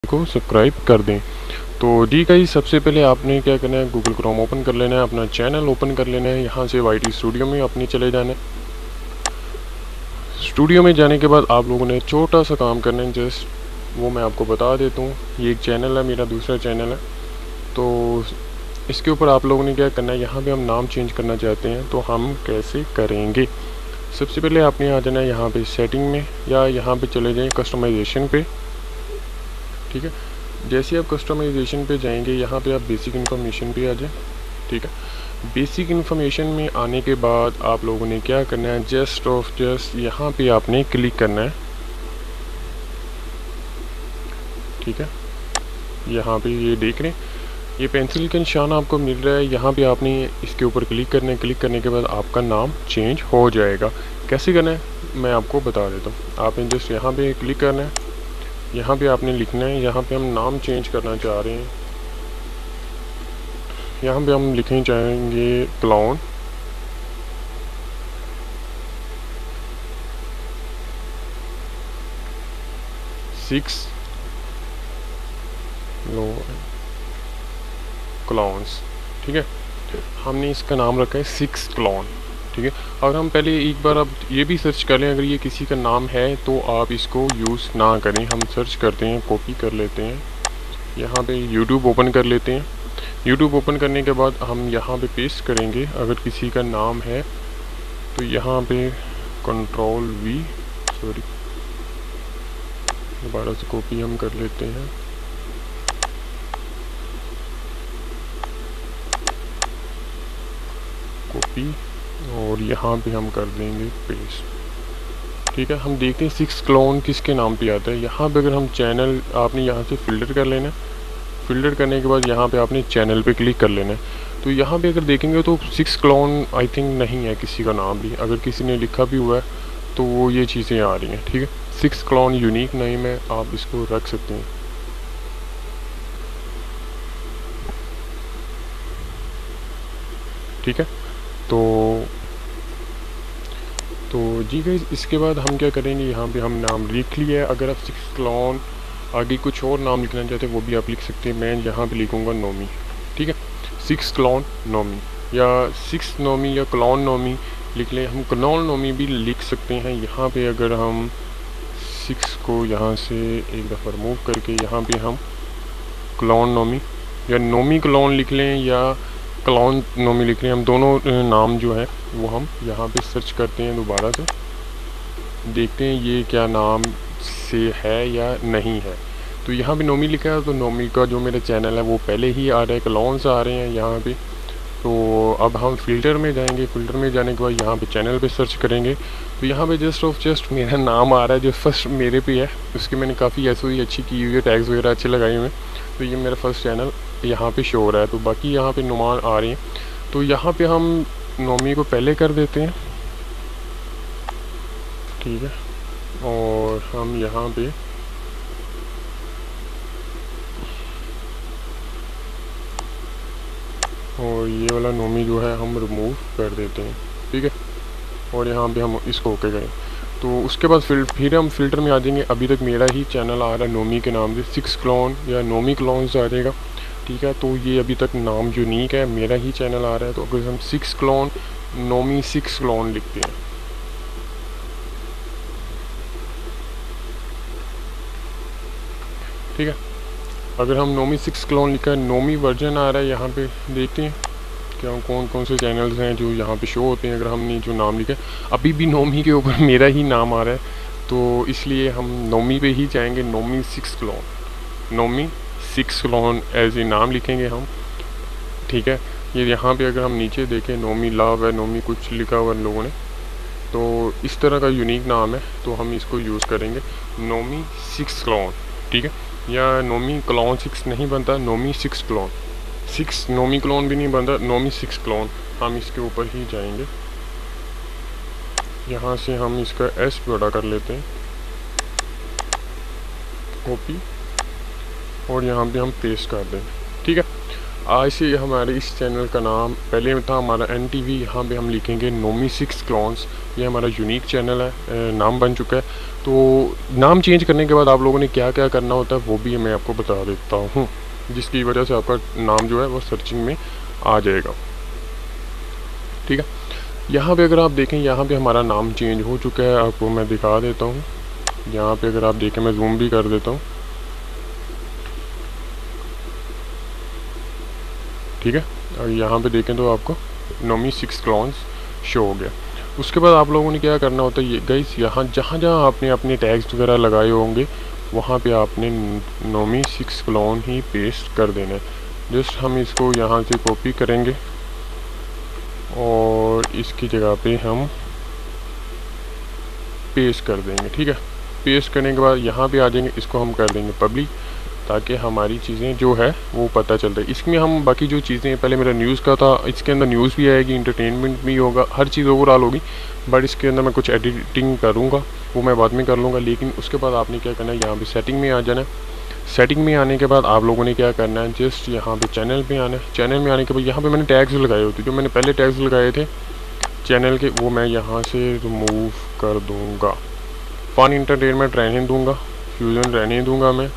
को सब्सक्राइब कर दें। तो जी गाइस, सबसे पहले आपने क्या करना है, गूगल क्रोम ओपन कर लेना है, अपना चैनल ओपन कर लेना है, यहाँ से वाईटी स्टूडियो में अपनी चले जाना है। स्टूडियो में जाने के बाद आप लोगों ने छोटा सा काम करना है, जस्ट वो मैं आपको बता देता हूँ। ये एक चैनल है, मेरा दूसरा चैनल है, तो इसके ऊपर आप लोगों ने क्या करना है, यहाँ पे हम नाम चेंज करना चाहते हैं, तो हम कैसे करेंगे। सबसे पहले आपने आ जाना है यहाँ पे सेटिंग में, या यहाँ पे चले जाएं कस्टमाइजेशन पे। ठीक है, जैसे आप कस्टमाइजेशन पे जाएंगे, यहाँ पे आप बेसिक इन्फॉर्मेशन पे आ जाए। ठीक है, बेसिक इन्फॉर्मेशन में आने के बाद आप लोगों ने क्या करना है, जस्ट यहाँ पे आपने क्लिक करना है। ठीक है, यहाँ पे ये देख रहे हैं, ये पेंसिल का निशान आपको मिल रहा है, यहाँ पे आपने इसके ऊपर क्लिक करना है। क्लिक करने के बाद आपका नाम चेंज हो जाएगा। कैसे करना है मैं आपको बता देता हूँ। आपने जस्ट यहाँ पे क्लिक करना है, यहाँ पे आपने लिखना है, यहाँ पे हम नाम चेंज करना चाह रहे हैं, यहाँ पे हम लिखना चाहेंगे क्लाउन। Six clowns. ठीक है, हमने इसका नाम रखा है 6 क्लाउन। ठीक है, अगर हम पहले एक बार अब ये भी सर्च कर लें, अगर ये किसी का नाम है तो आप इसको यूज़ ना करें। हम सर्च करते हैं, कॉपी कर लेते हैं, यहाँ पे यूट्यूब ओपन कर लेते हैं। यूट्यूब ओपन करने के बाद हम यहाँ पे पेस्ट करेंगे, अगर किसी का नाम है तो यहाँ पे Ctrl+V, सॉरी दोबारा से कॉपी हम कर लेते हैं। कॉपी, और यहाँ पे हम कर देंगे पेस्ट। ठीक है, हम देखते हैं 6 क्लोन किसके नाम पे आता है। यहाँ पे अगर हम चैनल, आपने यहाँ से फ़िल्टर कर लेना है। फ़िल्टर करने के बाद यहाँ पे आपने चैनल पे क्लिक कर लेना है। तो यहाँ पे अगर देखेंगे तो 6 क्लोन आई थिंक नहीं है किसी का नाम भी, अगर किसी ने लिखा भी हुआ है तो वो ये चीज़ें आ रही हैं। ठीक है, 6 क्लोन यूनिक नेम है, आप इसको रख सकते हैं। ठीक है, तो जी गाइस, इसके बाद हम क्या करेंगे, यहाँ पे हम नाम लिख लिया है। अगर आप 6 क्लोन आगे कुछ और नाम लिखना चाहते हैं वो भी आप लिख सकते हैं। मैं यहाँ पे लिखूँगा नोमी। ठीक है, 6 क्लोन नोमी, या 6 नोमी या क्लोन नोमी लिख लें। हम क्लोन नोमी भी लिख सकते हैं। यहाँ पे अगर हम 6 को यहाँ से एक दफ़ा रिमूव करके यहाँ पे हम क्लोन नोमी या नोमी क्लोन लिख लें, या क्लोन नोमी लिख लें। हम दोनों नाम जो है वो हम यहाँ पे सर्च करते हैं, दोबारा से देखते हैं ये क्या नाम से है या नहीं है। तो यहाँ पे नोमी लिखा है, तो नोमी का जो मेरा चैनल है वो पहले ही आ रहा है, क्लोन्स आ रहे हैं यहाँ पे। तो अब हम फ़िल्टर में जाएंगे। फ़िल्टर में जाने के बाद यहाँ पे चैनल पे सर्च करेंगे, तो यहाँ पे जस्ट मेरा नाम आ रहा है जो फर्स्ट मेरे पे है। उसकी मैंने काफ़ी एसओई अच्छी की हुई है, टैग्स वगैरह अच्छे लगाए हुए हैं, तो ये मेरा फर्स्ट चैनल यहाँ पे शो हो रहा है। तो बाकी यहाँ पे नुमान आ रही हैं, तो यहाँ पे हम नोमी को पहले कर देते हैं। ठीक है, और हम यहाँ पे और ये वाला नोमी जो है हम रिमूव कर देते हैं। ठीक है, और यहाँ पे हम इसको ओके करें, तो उसके बाद फिर हम फ़िल्टर में आ जाएंगे। अभी तक मेरा ही चैनल आ रहा है नोमी के नाम से, 6 क्लोन या नोमी क्लोन्स आ जाएगा। ठीक है, तो ये अभी तक नाम यूनिक है, मेरा ही चैनल आ रहा है। तो अगर हम 6 क्लोन नोमी 6 क्लोन लिखते हैं, ठीक है, अगर हम नोमी 6 क्लोन लिखा है, नोमी वर्जन आ रहा है, यहाँ पे देखते हैं क्या कौन कौन से चैनल्स हैं जो यहाँ पे शो होते हैं। अगर हमने जो नाम लिखा है, अभी भी नोमी के ऊपर मेरा ही नाम आ रहा है, तो इसलिए हम नोमी पे ही जाएंगे। नोमी 6 क्लोन, नोमी 6 क्लोन एज ए नाम लिखेंगे हम। ठीक है, ये यहाँ पे अगर हम नीचे देखें, नोमी लव है, नोमी कुछ लिखा हुआ है लोगों ने, तो इस तरह का यूनिक नाम है, तो हम इसको यूज़ करेंगे नोमी 6 क्लोन। ठीक है, या नोमी क्लोन 6 नहीं बनता, नोमी 6 क्लोन, 6 नोमी क्लोन भी नहीं बनता, नोमी 6 क्लोन। हम इसके ऊपर ही जाएंगे, यहाँ से हम इसका एस बड़ा कर लेते हैं, कॉपी, और यहाँ पे हम पेस्ट कर दें। ठीक है, ऐसे हमारे इस चैनल का नाम पहले था हमारा NTV, यहाँ पे हम लिखेंगे नोमी 6 क्लॉन्स। ये हमारा यूनिक चैनल है, नाम बन चुका है। तो नाम चेंज करने के बाद आप लोगों ने क्या क्या करना होता है वो भी मैं आपको बता देता हूँ, जिसकी वजह से आपका नाम जो है वो सर्चिंग में आ जाएगा। ठीक है, यहाँ पे अगर आप देखें, यहाँ पे हमारा नाम चेंज हो चुका है, आपको मैं दिखा देता हूँ। यहाँ पे अगर आप देखें, मैं जूम भी कर देता हूँ। ठीक है, और यहाँ पे देखें तो आपको नोमी 6 क्लॉन्स शो हो गया। उसके बाद आप लोगों ने क्या करना होता है, ये गाइस, यहाँ जहाँ जहाँ आपने अपने टैग्स वगैरह लगाए होंगे वहाँ पे आपने नोमी 6 क्लॉन ही पेस्ट कर देना है। जस्ट हम इसको यहाँ से कॉपी करेंगे और इसकी जगह पे हम पेस्ट कर देंगे। ठीक है, पेस्ट करने के बाद यहाँ पे आ जाएंगे, इसको हम कर देंगे पब्लिक, ताकि हमारी चीज़ें जो है वो पता चल रही है। इसमें हम बाकी जो चीज़ें, पहले मेरा न्यूज़ का था, इसके अंदर न्यूज़ भी आएगी, इंटरटेनमेंट भी होगा, हर चीज़ ओवरऑल होगी। बट इसके अंदर मैं कुछ एडिटिंग करूँगा, वो मैं बाद में कर लूँगा। लेकिन उसके बाद आपने क्या करना है, यहाँ पे सेटिंग में आ जाना है। सेटिंग में आने के बाद आप लोगों ने क्या करना है, जस्ट यहाँ पे चैनल पे आना है। चैनल में आने के बाद यहाँ पे मैंने टैग्स लगाए होते, जो मैंने पहले टैग्स लगाए थे चैनल के, वो मैं यहाँ से रिमूव कर दूँगा। फन एंटरटेनमेंट रहने दूँगा, फ्यूजन रहने दूँगा मैं।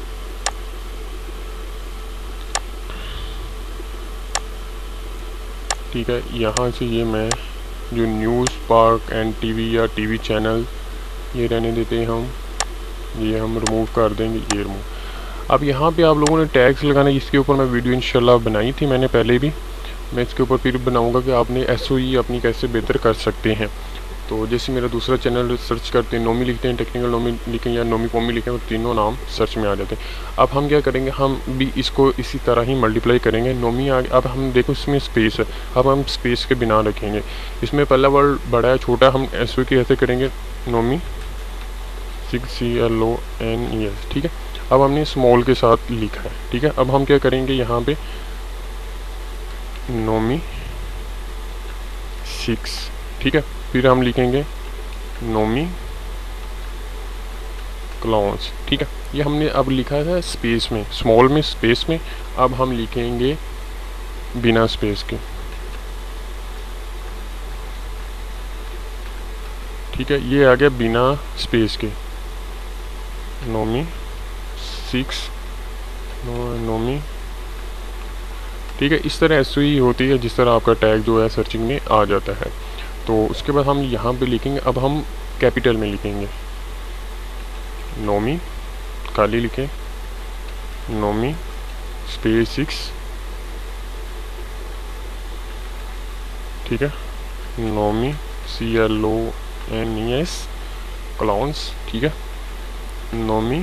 ठीक है, यहाँ से ये मैं जो न्यूज़ पार्क NTV या TV चैनल ये रहने देते हैं हम, ये हम रिमूव कर देंगे, ये रिमूव। अब यहाँ पे आप लोगों ने टैग्स लगाना, इसके ऊपर मैं वीडियो इंशाल्लाह बनाई थी मैंने पहले भी, मैं इसके ऊपर फिर बनाऊँगा कि आपने SOE अपनी कैसे बेहतर कर सकते हैं। तो जैसे मेरा दूसरा चैनल सर्च करते हैं, नोमी लिखते हैं, टेक्निकल नोमी लिखें या नोमी कॉमी लिखें, वो तीनों नाम सर्च में आ जाते हैं। अब हम क्या करेंगे, हम भी इसको इसी तरह ही मल्टीप्लाई करेंगे। नोमी आ, अब हम देखो इसमें स्पेस है, अब हम स्पेस के बिना रखेंगे। इसमें पहला वर्ड बड़ा है छोटा, हम SOE कैसे करेंगे, नोमी 6 CLONES। ठीक है, अब हमने स्मॉल के साथ लिखा है। ठीक है, अब हम क्या करेंगे, यहाँ पे नोमी 6, ठीक है, फिर हम लिखेंगे नोमी क्लॉन्स। ठीक है, ये हमने अब लिखा है स्पेस में, स्मॉल में, स्पेस में। अब हम लिखेंगे बिना स्पेस के। ठीक है, ये आ गया बिना स्पेस के, नोमी 6 नोमी। ठीक है, इस तरह SOE होती है, जिस तरह आपका टैग जो है सर्चिंग में आ जाता है। तो उसके बाद हम यहाँ पे लिखेंगे, अब हम कैपिटल में लिखेंगे, नोमी खाली लिखें, नोमी स्पेस 6। ठीक है, नोमी CLONES क्लॉन्स। ठीक है, नोमी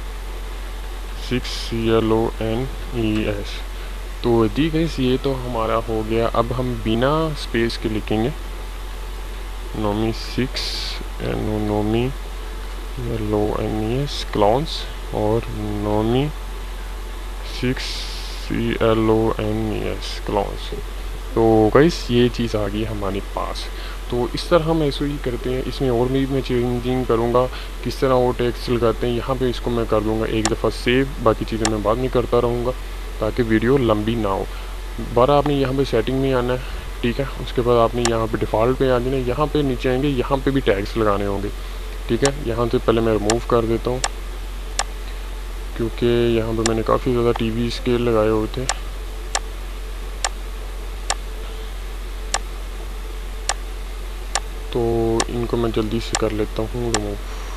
6 CLONES। तो जी गाइस, ये तो हमारा हो गया। अब हम बिना स्पेस के लिखेंगे नोमी 6 नोमी CLONES क्लॉन्स और नोमी 6 CLONES क्लॉन्स। तो गाइस, ये चीज़ आ गई हमारे पास। तो इस तरह हम SOE करते हैं। इसमें और भी मैं चेंजिंग करूँगा, किस तरह वो टैग्स लगाते हैं। यहाँ पे इसको मैं कर दूँगा एक दफ़ा सेव, बाकी चीज़ें मैं बाद में करता रहूँगा ताकि वीडियो लंबी ना हो। बारह आपने यहाँ पे सेटिंग में आना है। ठीक है, उसके बाद आपने यहाँ पे डिफ़ॉल्ट पे आ जाना है, यहाँ पे नीचे आएंगे, यहाँ पे भी टैग्स लगाने होंगे। ठीक है, यहाँ से पहले मैं रिमूव कर देता हूँ, क्योंकि यहाँ पे मैंने काफ़ी ज़्यादा TV स्केल लगाए हुए थे। तो इनको मैं जल्दी से कर लेता हूँ रिमूव।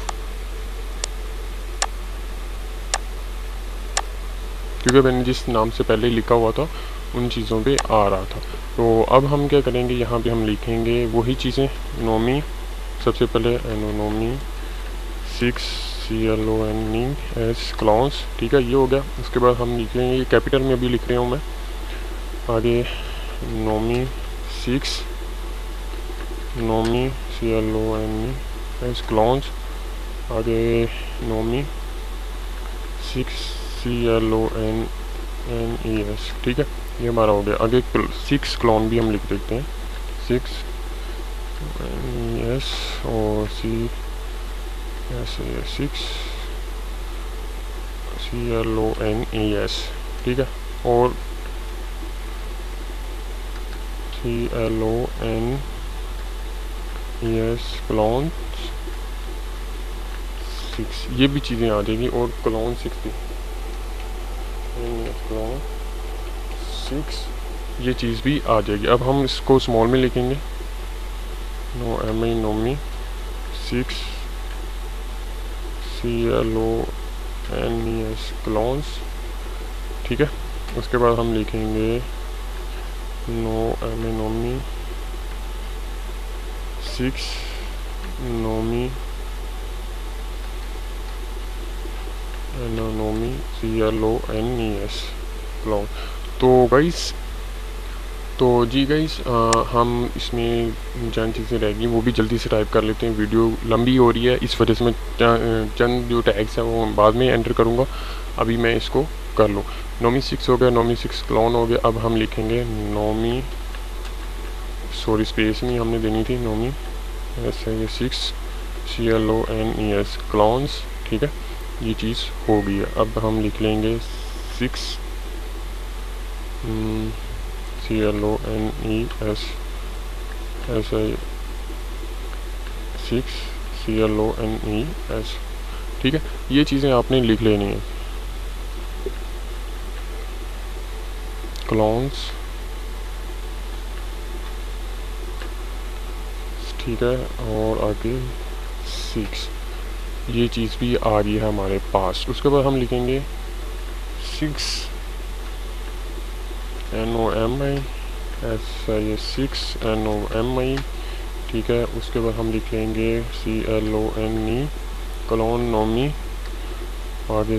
क्योंकि मैंने जिस नाम से पहले लिखा हुआ था उन चीज़ों पे आ रहा था। तो अब हम क्या करेंगे, यहाँ पे हम लिखेंगे वही चीज़ें, नोमी सबसे पहले नोमी 6 CLONES क्लॉन्स। ठीक है, ये हो गया। उसके बाद हम लिखेंगे, कैपिटल में भी लिख रहा हूँ मैं, आगे नोमी 6 नोमी CLONES क्लॉन्स, आगे नोमी 6 CLONES। ठीक है, ये हमारा हो गया। आगे 6 क्लॉन भी हम लिख देते हैं, 6 NES और 6 CLONES। ठीक है, और CLONES क्लॉन 6, ये भी चीज़ें आ जाएगी। और क्लॉन 60 क्लॉन 6, ये चीज़ भी आ जाएगी। अब हम इसको स्मॉल में लिखेंगे, नोमी 6 CLONES क्लॉन्स, ठीक है। उसके बाद हम लिखेंगे नोमी 6 नोमी CLONES क्लॉन। तो गाइस, तो जी गाइस, हम इसमें चंद चीज़ें रह गई वो भी जल्दी से टाइप कर लेते हैं। वीडियो लंबी हो रही है, इस वजह से मैं चंद जो टैग्स हैं वो बाद में एंटर करूँगा। अभी मैं इसको कर लूँ। नोमी 6 हो गया, नोमी 6 क्लॉन हो गया। अब हम लिखेंगे नोमी, सॉरी स्पेस नहीं हमने देनी थी, नोमी ऐसे 6 CLONES क्लॉन्स, ठीक है। ये चीज़ हो गई है। अब हम लिख लेंगे 6 CLONES ऐसे 6 CLONES, ठीक है। ये चीज़ें आपने लिख लेनी है, क्लॉन्स, ठीक है। और आगे 6, ये चीज़ भी आ रही है हमारे पास। उसके बाद हम लिखेंगे 6 NOMI ऐसा, ये 6 NOMI, ठीक है। उसके बाद हम लिख लेंगे CLONE क्लॉन नोमी, आगे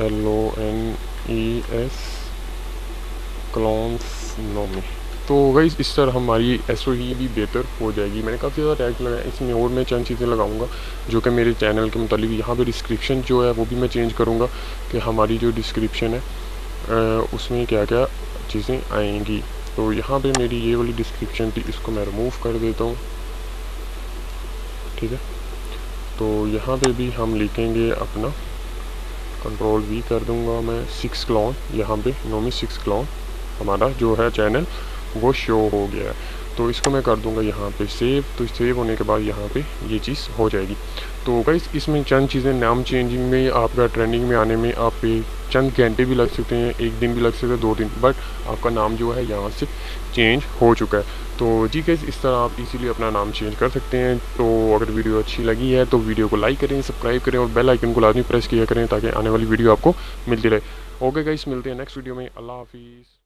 CLONES क्लॉन्स नोमी। तो गाइस इस तरह हमारी SOE भी बेहतर हो जाएगी। मैंने काफ़ी ज़्यादा टैग लगाया, इसमें और मैं चंद चीज़ें लगाऊंगा जो कि मेरे चैनल के मुतालिक। यहाँ पे डिस्क्रिप्शन जो है वो भी मैं चेंज करूँगा कि हमारी जो डिस्क्रिप्शन है उसमें क्या क्या चीज़ें आएंगी। तो यहाँ पे मेरी ये वाली डिस्क्रिप्शन थी, इसको मैं रिमूव कर देता हूँ, ठीक है। तो यहाँ पे भी हम लिखेंगे अपना, कंट्रोल V कर दूँगा मैं, 6 क्लॉन, यहाँ पे नोमी 6 क्लॉन हमारा जो है चैनल वो शो हो गया है। तो इसको मैं कर दूंगा यहाँ पे सेव। तो सेव होने के बाद यहाँ पे ये चीज़ हो जाएगी। तो गाइस इसमें चंद चीज़ें, नाम चेंजिंग में आपका ट्रेंडिंग में आने में आप चंद घंटे भी लग सकते हैं, एक दिन भी लग सकते हैं, 2 दिन, बट आपका नाम जो है यहाँ से चेंज हो चुका है। तो जी गाइस इस तरह आप इजीली अपना नाम चेंज कर सकते हैं। तो अगर वीडियो अच्छी लगी है तो वीडियो को लाइक करें, सब्सक्राइब करें और बेल आइकन को लाजमी प्रेस किया करें ताकि आने वाली वीडियो आपको मिलती रहे। ओके गाइस, मिलते हैं नेक्स्ट वीडियो में। अल्लाह हाफिज़।